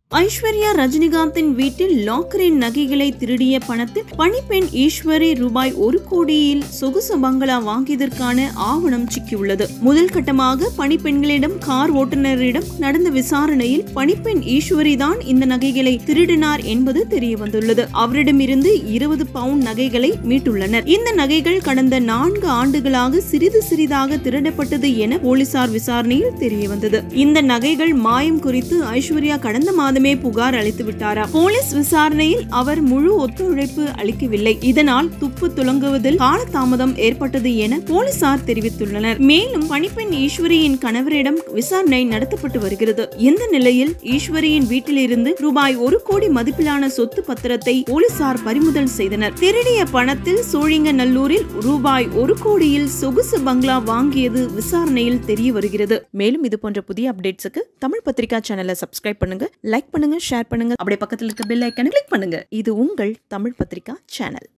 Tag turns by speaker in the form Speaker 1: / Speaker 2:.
Speaker 1: ஐஸ்வர்யா ரஜினிகாந்தின் வீட்டில் லாக்கரின் நகைகளை திருடிய பணத்தில் பணிப்பெண் ஈஸ்வரி ரூபாய் 1 கோடியில் சொகுசு பங்களா வாங்கியதற்கான ஆவணம் சிக்கியுள்ளது. முதல் கட்டமாக பணிப்பெண்களிடம் கார் ஓட்டுநரிடம் நடந்த விசாரணையில் பணிப்பெண் ஈஸ்வரி தான் இந்த நகைகளை திருடினார் என்பது தெரியவந்துள்ளது. அவரிடமிருந்து 20 பவுண்ட் நகைகளை மீட்டுள்ளனர். இந்த நகைகள் கடந்த 4 ஆண்டுகளாக சிறிது சிறிதாக திருடப்பட்டது என போலீசார் விசாரணையில் தெரியவந்தது. இந்த நகைகள் மாயம் குறித்து ஐஸ்வர்யா கடந்த மாதம் புகார் அளித்து விட்டாரா? போலீஸ் விசாரணையில் அவர் முழு ஒத்துழைப்பு அளிக்கவில்லை. இதனால் துப்பு துலங்குவதில் காலதாமதம் ஏற்பட்டது என போலீசார் தெரிவித்துள்ளனர். மேலும் பணிப்பெண் ஈஸ்வரியின் கணவரிடம் விசாரணை நடத்தப்பட்டு வருகிறது. இந்த நிலையில் ஈஸ்வரியின் வீட்டிலிருந்து ரூபாய் 1 கோடி மதிப்பிலான சொத்து பத்திரத்தை போலீசார் பறிமுதல் செய்தனர். திருடிய பணத்தில் சோழிங்கநல்லூரில் ரூபாய் 1 கோடியில் சொகுசு பங்களா வாங்கியது விசாரணையில் தெரிய வருகிறது. மேலும் இது போன்ற புதிய அப்டேட்ஸுக்கு தமிழ் பத்திரிகா சேனலை சப்ஸ்கிரைப் பண்ணுங்க, லைக் பண்ணுங்க, ஷேர் பண்ணுங்க, அப்படியே பக்கத்தில் இருக்க பெல் ஐகானை கிளிக் பண்ணுங்க. இது உங்கள் தமிழ் பத்திரிகா சேனல்.